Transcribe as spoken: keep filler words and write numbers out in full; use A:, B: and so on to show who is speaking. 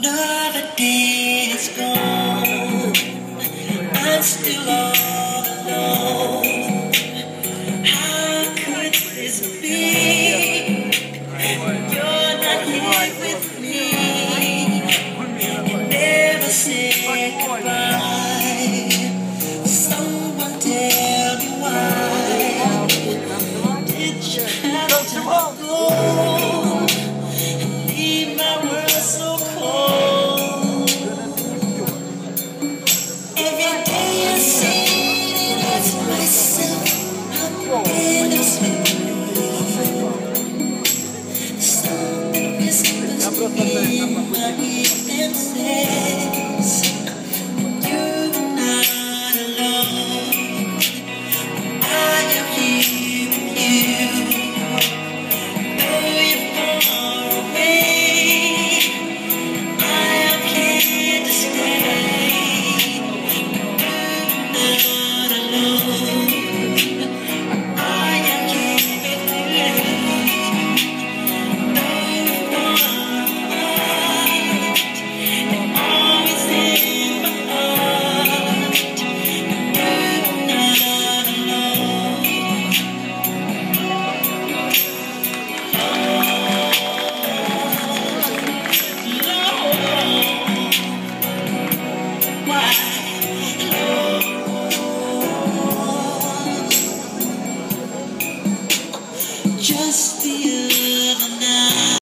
A: Another day is gone. I'm still all alone. How could this be? You're not here with me. You never said goodbye. Someone tell me why. Did you have to go?